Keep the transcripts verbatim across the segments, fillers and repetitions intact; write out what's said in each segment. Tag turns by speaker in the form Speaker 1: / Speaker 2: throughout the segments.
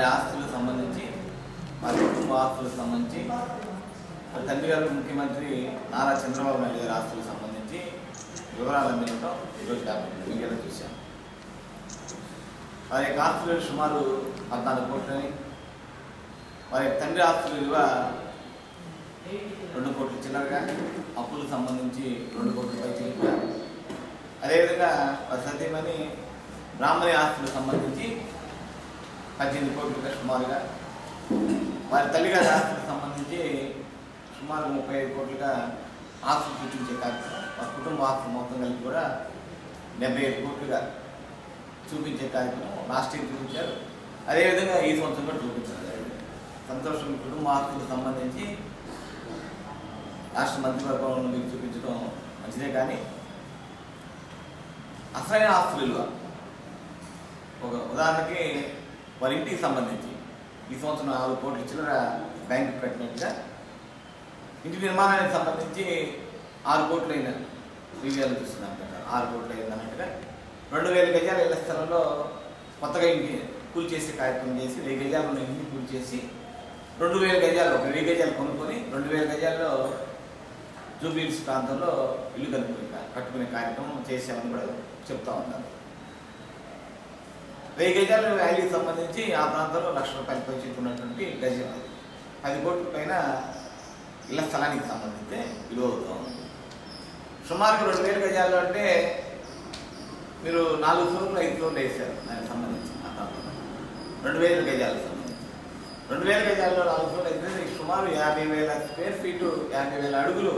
Speaker 1: ఆస్తులకు సంబంధించి వారి కుటుంబ ఆస్తులకు సంబంధించి వారి తండ్రి గారు ముఖ్యమంత్రి నారా చంద్రబాబు నాయుడు గారి ఆస్తులకు సంబంధించి వివరాలు అందించడం ఈరోజు మీడియాలో చూశాం. వారి యొక్క ఆస్తులు సుమారు పద్నాలుగు కోట్లని, వారి తండ్రి ఆస్తుల విలువ రెండు కోట్ల చిల్లరగా, అప్పులకు సంబంధించి రెండు కోట్ల పైచిలుగా, అదేవిధంగా వారి సతీమణి బ్రాహ్మణి ఆస్తులకు సంబంధించి పద్దెనిమిది కోట్లుగా సుమారుగా, వారి తల్లిగారి ఆస్తులకు సంబంధించి సుమారు ముప్పై ఐదు కోట్లుగా ఆస్తులు చూపించే కార్యక్రమం, వారి కుటుంబ ఆస్తులు మొత్తం కలిపి కూడా డెబ్బై ఐదు కోట్లుగా చూపించే కార్యక్రమం లాస్ట్ ఇయర్ చూపించారు. అదేవిధంగా ఈ సంవత్సరం కూడా చూపించారు. సంతోషం కుటుంబ ఆస్తులకు సంబంధించి రాష్ట్ర మంత్రివర్గంలో మీకు చూపించడం మంచిదే, కానీ అసలైన ఆస్తుల విలువ ఒక ఉదాహరణకి వారి ఇంటికి సంబంధించి ఈ సంవత్సరం నాలుగు కోట్ల చిల్లర బ్యాంకు కట్టినట్టుగా, ఇంటి నిర్మాణానికి సంబంధించి ఆరు కోట్లు అయిన విజయాలు చూస్తున్నాం కదా, ఆరు కోట్లు అయింది అన్నట్టుగా రెండు వేల గజాల ఇళ్ల స్థలంలో కొత్తగా ఇంటి కూల్ చేసే కార్యక్రమం చేసి వెయ్యి గజాలు ఉన్న ఇంటిని కూల్ చేసి రెండు వేల గజాలు ఒక వెయ్యి గజాలు కొనుక్కొని రెండు వేల గజాల్లో జూబ్లీహిల్స్ ప్రాంతంలో ఇల్లు కనుక్కునే కట్టుకునే కార్యక్రమం చేసామని కూడా చెప్తా ఉన్నారు. వెయ్యి గజాల వ్యాలీకి సంబంధించి ఆ ప్రాంతంలో లక్ష రూపాయలు పెంచుకున్నటువంటి గజం పది కోట్ల పైన ఇళ్ల స్థలానికి సంబంధించి విలువ అవుతా ఉంది. సుమారుగా రెండు వేల గజాల్లో అంటే మీరు నాలుగు ఫ్లోర్లు ఐదు ఫ్లోర్లు వేసారు దానికి సంబంధించి ఆ ప్రాంతంలో రెండు వేల గజాలకు సంబంధించి రెండు వేల గజాల్లో నాలుగు ఫ్లోర్లు అయితే సుమారు యాభై వేల స్క్వేర్ ఫీటు యాభై వేల అడుగులు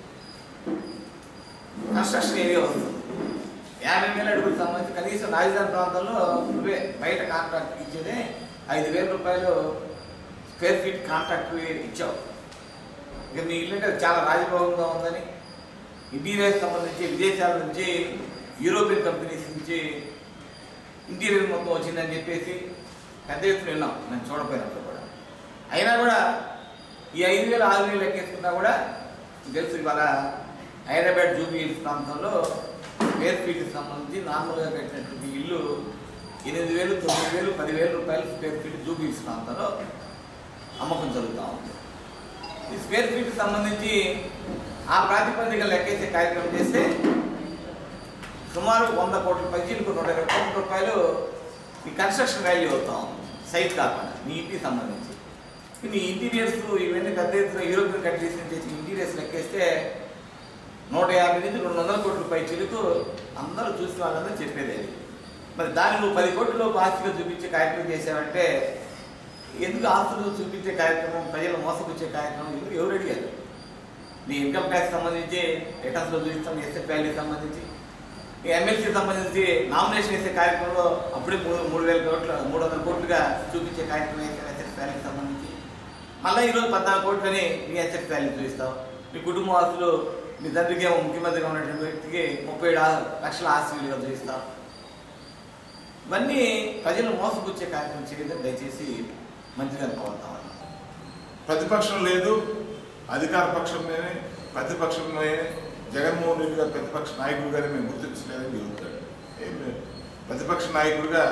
Speaker 1: కన్స్ట్రక్షన్ ఏరియా వస్తుంది. యాభై వేల అడుగులకు సంబంధించి కనీసం రాజధాని ప్రాంతంలో నువ్వే బయట కాంట్రాక్ట్ ఇచ్చేదే ఐదు వేల రూపాయలు స్క్వేర్ ఫీట్ కాంట్రాక్ట్ ఇచ్చావు. ఇక మీ ఇల్లు అంటే చాలా రాజభోగంగా ఉందని ఇంటీరియర్ సంబంధించి విదేశాల నుంచి యూరోపియన్ కంపెనీస్ నుంచి ఇంటీరియర్ మొత్తం వచ్చిందని చెప్పేసి పెద్ద ఎత్తున విన్నాం నేను చూడపోయినప్పుడు కూడా. అయినా కూడా ఈ ఐదు వేలు ఆరు వేలు లెక్కేసుకున్నా కూడా తెలుసు ఇవాళ హైదరాబాద్ జూబ్లీహిల్స్ ప్రాంతంలో స్క్వేర్ ఫీట్కి సంబంధించి నార్మల్గా కట్టినటువంటి ఇల్లు ఎనిమిది వేలు తొమ్మిది వేలు పదివేల రూపాయలు స్క్వేర్ ఫీట్ జూబ్లీహిల్స్ ప్రాంతంలో అమ్మకం జరుగుతూ ఉంది. ఈ స్క్వేర్ ఫీట్కి సంబంధించి ఆ ప్రాతిపదిక లెక్కేసే కార్యక్రమం చేస్తే సుమారు వంద కోట్ల పైచీలకు నూట ఇరవై కోట్ల రూపాయలు ఈ కన్స్ట్రక్షన్ వాల్యూ అవుతా ఉంది సైట్ కాకుండా మీ ఇంటికి సంబంధించి. నీ ఇంటీరియర్స్ ఇవన్నీ పెద్ద ఎత్తున యూరోపియన్ కంట్రీస్ నుంచి చేసి ఇంటీరియర్స్ లెక్కేస్తే నూట యాభై నుంచి రెండు వందల కోట్ల పైచీలకు అందరూ చూసిన వాళ్ళందరూ చెప్పేది. మరి దాన్ని నువ్వు పది కోట్ల ఆస్తిగా చూపించే కార్యక్రమం చేశావంటే ఎందుకు ఆస్తులు చూపించే కార్యక్రమం, ప్రజలు మోసపుచ్చే కార్యక్రమం ఎందుకు ఎవరు అడిగారు? నీ ఇన్కమ్ ట్యాక్స్ సంబంధించి రిటర్న్స్లో చూపిస్తాం, ఎస్ఎఫ్ వాల్యూ సంబంధించి ఈ ఎమ్మెల్సీ సంబంధించి నామినేషన్ వేసే కార్యక్రమంలో అప్పుడే మూడు మూడు వేల కోట్ల మూడు వందల కోట్లుగా చూపించే కార్యక్రమం వేసే ఎస్ఎఫ్ వాల్యూకి సంబంధించి మళ్ళీ ఈరోజు పద్నాలుగు కోట్లని నీ ఎస్ఎఫ్ వాల్యూ చూపిస్తావు. మీ కుటుంబ ఆస్తులు మీ తండ్రికి ముఖ్యమంత్రిగా ఉన్నటువంటి వ్యక్తికి ముప్పై ఏడు లక్షల ఆస్తి విలువ చూపిస్తావు. ఇవన్నీ ప్రజలు మోసపుచ్చే కార్యక్రమం చేయడం దయచేసి మంచిగా కోరుతామని.
Speaker 2: ప్రతిపక్షం లేదు, అధికార పక్షమే ప్రతిపక్షమే జగన్మోహన్ రెడ్డి గారు ప్రతిపక్ష నాయకుడిగానే మేము గుర్తించలేదని చెబుతాడు. ఏం లేదు, ప్రతిపక్ష నాయకుడిగా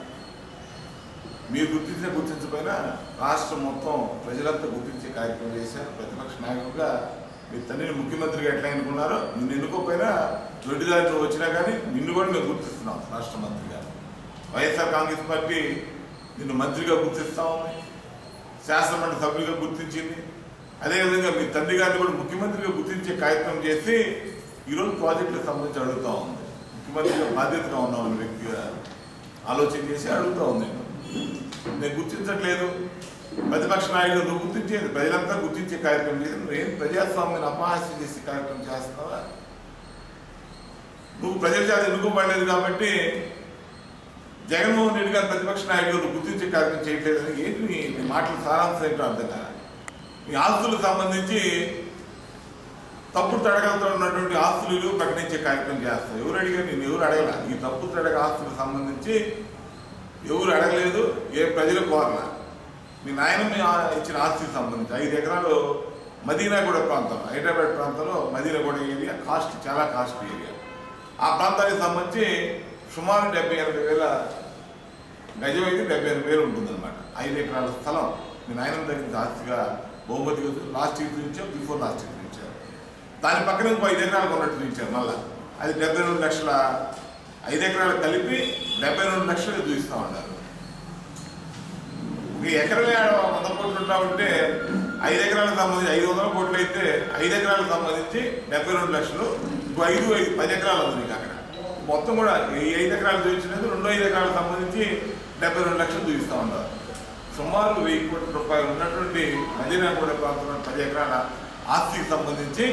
Speaker 2: మీరు గుర్తించిన గుర్తించకపోయినా రాష్ట్రం మొత్తం ప్రజలంతా గుర్తించే కార్యక్రమం చేశారు. ప్రతిపక్ష నాయకుడిగా మీ తండ్రిని ముఖ్యమంత్రిగా ఎట్లా ఎన్నుకున్నారో నిన్ను ఎన్నుకోకపోయినా దొడ్డిదారిలో వచ్చినా కానీ నిన్ను కూడా మేము గుర్తిస్తున్నాం రాష్ట్ర మంత్రిగా. వైఎస్ఆర్ కాంగ్రెస్ పార్టీ నిన్ను మంత్రిగా గుర్తిస్తా ఉంది, శాసనమండలి సభ్యులుగా గుర్తించింది. అదేవిధంగా మీ తండ్రి గారిని కూడా ముఖ్యమంత్రిగా గుర్తించే కార్యక్రమం చేసి ఈరోజు ప్రాజెక్టులకు సంబంధించి అడుగుతూ ఉంది. ముఖ్యమంత్రిగా బాధ్యతగా ఉన్నామని వ్యక్తిగా ఆలోచన చేసి అడుగుతూ ఉంది. నేను గుర్తించట్లేదు, ప్రతిపక్ష నాయకులు నువ్వు గుర్తించేది ప్రజలంతా గుర్తించే కార్యక్రమం చేసి నువ్వేం ప్రజాస్వామ్యాన్ని అపహాస్యం చేసే కార్యక్రమం చేస్తున్నావా? నువ్వు ప్రజల చేత ఎన్నుకోబడలేదు కాబట్టి జగన్మోహన్ రెడ్డి గారు ప్రతిపక్ష నాయకులు గుర్తించే కార్యక్రమం చేయట్లేదని ఏంటి నీ మాటలు సారాంశం ఏంటో అర్థం కాదు. మీ ఆస్తులకు సంబంధించి తప్పుడు తడకలతో ఉన్నటువంటి ఆస్తులు ప్రకటించే కార్యక్రమం చేస్తారు. ఎవరు అడిగారు? నేను ఎవరు అడగల. ఈ తప్పుడు తడక ఆస్తులకు సంబంధించి ఎవరు అడగలేదు, ఏ ప్రజలు కోరల. మీ నాయనమ్మ ఇచ్చిన ఆస్తికి సంబంధించి ఐదు ఎకరాలు మదీనాగూడ ప్రాంతం, హైదరాబాద్ ప్రాంతంలో మదీనాగూడ ఏరియా కాస్ట్ చాలా కాస్ట్ ఏరియా. ఆ ప్రాంతానికి సంబంధించి సుమారు డెబ్బై ఎనభై వేల గజం అయితే డెబ్బై ఎనిమిది వేలు ఉంటుందన్నమాట. ఐదు ఎకరాల స్థలం మీ నాయన దగ్గర ఆస్తిగా బహుమతిగా లాస్ట్ ఇయర్ చూపించాం, బిఫోర్ లాస్ట్ ఇయర్ చూపించారు. దాని పక్కన ఇంకో ఐదు ఎకరాలు కొన్నట్టు చూపించారు. మళ్ళీ అది డెబ్బై రెండు లక్షల ఐదు ఎకరాలు కలిపి డెబ్బై రెండు లక్షలు చూపిస్తూ ఉన్నారు. ఈ ఎకరమే వంద కోట్లు ఉంటా ఉంటే ఐదు ఎకరాలకు సంబంధించి ఐదు వందల కోట్లు అయితే ఐదు ఎకరాలకు సంబంధించి డెబ్బై రెండు లక్షలు ఇంకో ఐదు ఐదు పది ఎకరాలు ఉంది మీకు అక్కడ. మొత్తం కూడా ఈ ఐదు ఎకరాలు చూపించినది రెండో ఐదు ఎకరాలకు సంబంధించి డెబ్బై రెండు లక్షలు చూపిస్తూ ఉన్నారు. సుమారు వెయ్యి కోట్ల రూపాయలు ఉన్నటువంటి మదీనాగూడ ప్రాంతంలో పది ఎకరాల ఆస్తికి సంబంధించి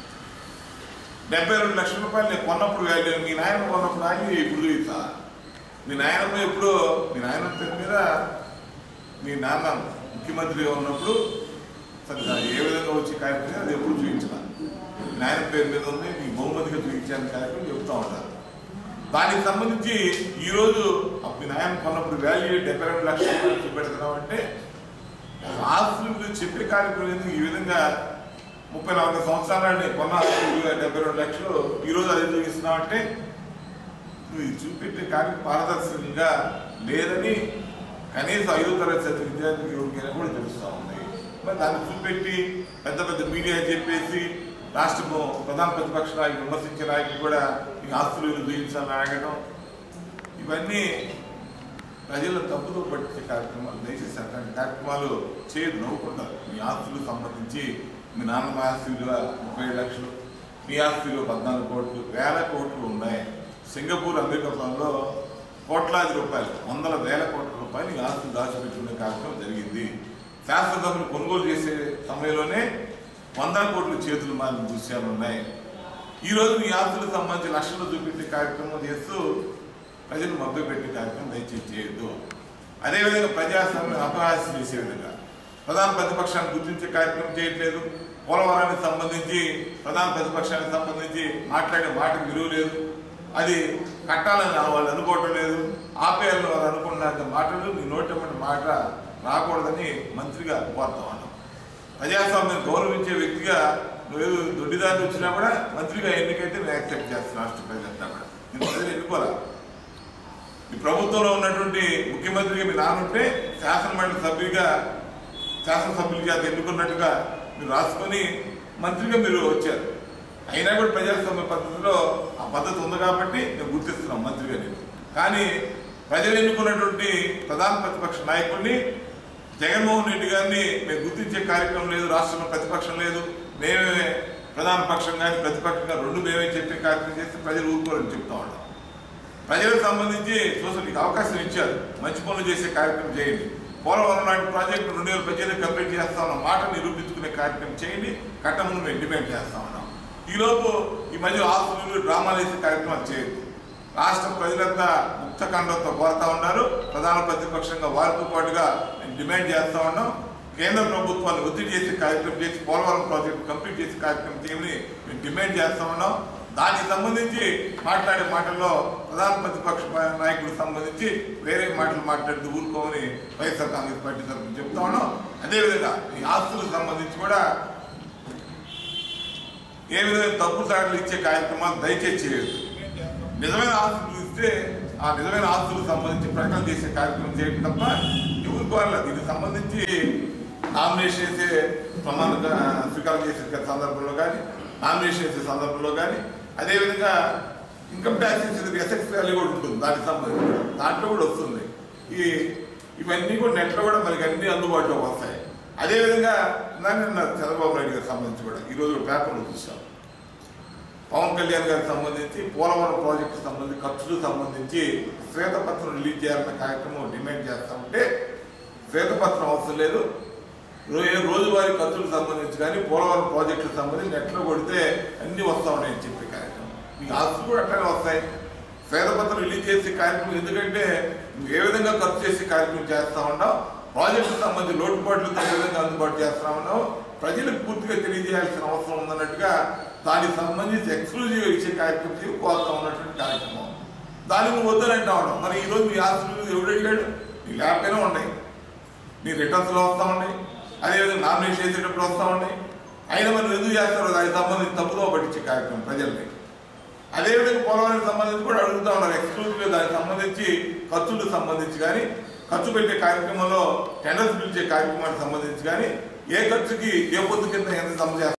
Speaker 2: డెబ్బై రెండు లక్షల రూపాయలు నేను కొన్నప్పుడు వాల్యూ మీ నాయన కొన్నప్పుడు వాల్యూ ఇప్పుడు చూపిస్తా. మీ నాయనమ్మ ఎప్పుడు మీ నాయన పేరు మీద మీ నాన్న ముఖ్యమంత్రిగా ఉన్నప్పుడు సరిగ్గా ఏ విధంగా వచ్చే కార్యక్రమం అది ఎప్పుడు చూపించిన మీ నాయన పేరు మీద ఉంది, మీ బహుమతిగా చూపించాలని కార్యక్రమం చెప్తూ ఉంటారు. దానికి సంబంధించి ఈరోజు మీ నాయన కొన్నప్పుడు వాల్యూ డెబ్బై రెండు లక్షల రూపాయలు చూపెడుతున్నాం అంటే ఆస్తుల గురించి చెప్పే కార్యక్రమం ఎందుకు ఈ విధంగా ముప్పై నలభై సంవత్సరాలని కొన్న ఆస్తులుగా డెబ్బై రెండు లక్షలు ఈరోజు అదే చూపిస్తున్నావు అంటే నువ్వు ఇది చూపెట్టే కార్యక్రమం పారదర్శకంగా లేదని కనీసం ఐదో తరగతి చదివే విద్యార్థులకు ఎవరికైనా కూడా తెలుస్తూ ఉంది. మరి దాన్ని చూపెట్టి పెద్ద పెద్ద మీడియా చెప్పేసి రాష్ట్రము ప్రధాన ప్రతిపక్ష నాయకులు విమర్శించే నాయకులు కూడా ఈ ఆస్తులు చూపించాలని అడగడం ఇవన్నీ ప్రజలను తప్పుతో పట్టించే కార్యక్రమాలు. దయచేసి అట్లాంటి కార్యక్రమాలు చేయదు, నవ్వుకుంటారు. మీ ఆస్తులకు సంబంధించి మీ నాన్నమ్మ ఆస్తి విలువ ముప్పై ఏడు లక్షలు, మీ ఆస్తి విలువ పద్నాలుగు కోట్లు, వేల కోట్లు ఉన్నాయి. సింగపూర్ అమెరికాలో కోట్లాది రూపాయలు వందల వేల కోట్ల రూపాయలు ఈ ఆస్తులు దాచిపెట్టుకునే కార్యక్రమం జరిగింది. శాస్త్రజ్ఞులు కొనుగోలు చేసే సమయంలోనే వందల కోట్ల చేతులు మారిన దృశ్యాలు ఉన్నాయి. ఈరోజు ఈ ఆస్తులకు సంబంధించి లక్షలు చూపించే కార్యక్రమం చేస్తూ ప్రజలు మభ్యపెట్టే కార్యక్రమం దయచేసి చేయొద్దు. అదేవిధంగా ప్రజాస్వామ్యం అపహాస్యం చేసే విధంగా ప్రధాన ప్రతిపక్షాన్ని గుర్తించే కార్యక్రమం చేయట్లేదు. పోలవరానికి సంబంధించి ప్రధాన ప్రతిపక్షానికి సంబంధించి మాట్లాడే మాటకు విలువ లేదు. అది కట్టాలని వాళ్ళు అనుకోవటం లేదు. ఆపేయాలని వాళ్ళు అనుకున్న మాటలు నీ నోటమైన మాట రాకూడదని మంత్రిగా కోరుతా ఉన్నాం. ప్రజాస్వామ్యం గౌరవించే వ్యక్తిగా నువ్వు దొడ్డిదారి వచ్చినా కూడా మంత్రిగా ఎన్నికైతే నేను యాక్సెప్ట్ చేస్తాను. రాష్ట్ర ప్రజలంతా కూడా నేను ప్రజలు ఎన్నుకోరా. ఈ ప్రభుత్వంలో ఉన్నటువంటి ముఖ్యమంత్రిగా మీ నాన్నుంటే శాసనమండలి సభ్యుడిగా శాసనసభ్యుల చేత ఎన్నుకున్నట్టుగా మీరు రాసుకొని మంత్రిగా మీరు వచ్చారు. అయినా కూడా ప్రజాస్వామ్య పద్ధతిలో ఆ పద్ధతి ఉంది కాబట్టి నేను గుర్తిస్తున్నాం మంత్రిగా నేను. కానీ ప్రజలు ఎన్నుకున్నటువంటి ప్రధాన ప్రతిపక్ష నాయకుడిని జగన్మోహన్ రెడ్డి గారిని మేము గుర్తించే కార్యక్రమం లేదు. రాష్ట్రంలో ప్రతిపక్షం లేదు, మేమే ప్రధాన పక్షం కానీ ప్రతిపక్షంగా రెండు మేమే చెప్పే కార్యక్రమం చేస్తే ప్రజలు ఊరుకోరని చెప్తా ఉంటాం. ప్రజలకు సంబంధించి చూసి మీకు అవకాశం ఇచ్చారు, మంచి పనులు చేసే కార్యక్రమం చేయండి. పోలవరం లాంటి ప్రాజెక్టు రెండు వేల పద్దెనిమిది కంప్లీట్ చేస్తా ఉన్నాం, మాట నిరూపించుకునే కార్యక్రమం చేయండి, కట్టమని మేము డిమాండ్ చేస్తా ఉన్నాం. ఈలోపు ఈ మధ్య ఆస్తులు డ్రామాలు వేసే కార్యక్రమాలు చేయొద్దు. రాష్ట్ర ప్రజలంతా ముక్త కండంతో కోరుతా ఉన్నారు. ప్రధాన ప్రతిపక్షంగా వారితో పాటుగా మేము డిమాండ్ చేస్తా ఉన్నాం. కేంద్ర ప్రభుత్వాన్ని ఒత్తిడి చేసే కార్యక్రమం చేసి పోలవరం ప్రాజెక్టు కంప్లీట్ చేసే కార్యక్రమం చేయమని మేము డిమాండ్ చేస్తా ఉన్నాం. దానికి సంబంధించి మాట్లాడే మాటల్లో ప్రధాన ప్రతిపక్ష నాయకులకు సంబంధించి వేరే మాటలు మాట్లాడుతూ ఊరుకోమని వైఎస్ఆర్ కాంగ్రెస్ పార్టీ తరఫున చెప్తా ఉన్నాం. అదేవిధంగా ఈ ఆస్తులకు సంబంధించి కూడా ఏ విధంగా తప్పు దాడులు ఇచ్చే కార్యక్రమాలు దయచేసి చేయొద్దు. నిజమైన ఆస్తులు ఇస్తే ఆ నిజమైన ఆస్తులకు సంబంధించి ప్రకటన చేసే కార్యక్రమం చేయడం తప్ప ఎవరు కోరలేదు. దీనికి సంబంధించి నామినేషన్ చేసే ప్రమాణ స్వీకారం చేసే సందర్భంలో కానీ నామినేషన్ చేసే సందర్భంలో కానీ అదేవిధంగా ఇన్కమ్ ట్యాక్స్ ఎసెక్స్ వాల్యూ కూడా ఉంటుంది. దానికి సంబంధించి దాంట్లో కూడా వస్తుంది. ఈ ఇవన్నీ కూడా నెట్లో కూడా మనకి అన్ని అందుబాటులోకి వస్తాయి. అదేవిధంగా నిన్న చంద్రబాబు నాయుడు గారికి సంబంధించి కూడా ఈరోజు పేపర్లు చూసాం. పవన్ కళ్యాణ్ గారికి సంబంధించి పోలవరం ప్రాజెక్టు సంబంధించి ఖర్చులకు సంబంధించి శ్వేతపత్రం రిలీజ్ చేయాలన్న కార్యక్రమం డిమాండ్ చేస్తా ఉంటే శ్వేతపత్రం అవసరం లేదు. రోజువారీ ఖర్చులకు సంబంధించి కానీ పోలవరం ప్రాజెక్టులకు సంబంధించి నెట్లో కొడితే అన్నీ వస్తూ ఉన్నాయని చెప్పే కార్యక్రమం. మీకు ఆస్తులు కూడా అట్లానే వస్తాయి. శ్వేతపత్రం రిలీజ్ చేసే కార్యక్రమం ఎందుకంటే నువ్వు ఏ విధంగా ఖర్చు చేసే కార్యక్రమం చేస్తా ఉన్నావు, ప్రాజెక్టుకు సంబంధించి లోటుపాట్లతో ఏ విధంగా అందుబాటు చేస్తా ఉన్నావు, ప్రజలకు పూర్తిగా తెలియజేయాల్సిన అవసరం ఉందన్నట్టుగా దానికి సంబంధించి ఎక్స్క్లూజివ్గా ఇచ్చే కార్యక్రమం కోరుతా ఉన్నటువంటి కార్యక్రమం. దానికి నువ్వు వద్దనంటా ఉన్నావు. మరి ఈరోజు నీ ఆస్తులు ఎవడు అడిగాడు? నీ ల్యాబ్కైనా ఉన్నాయి, నీ రిటర్న్స్లో వస్తూ ఉన్నాయి, అదేవిధంగా నామినేషన్ చేసేటప్పుడు వస్తూ ఉన్నాయి. అయినా మనం ఎందుకు చేస్తారో దానికి సంబంధించి తప్పుదో పట్టించే కార్యక్రమం ప్రజల్ని. అదేవిధంగా పోలవరానికి సంబంధించి కూడా అడుగుతూ ఉన్నారు. ఎక్స్క్లూజివ్గా దానికి సంబంధించి ఖర్చులకు సంబంధించి కానీ ఖర్చు పెట్టే కార్యక్రమంలో టెండర్స్ పిలిచే కార్యక్రమానికి సంబంధించి కానీ ఏ ఖర్చుకి ఏ పొద్దు కింద ఎంత జమ చేస్తారు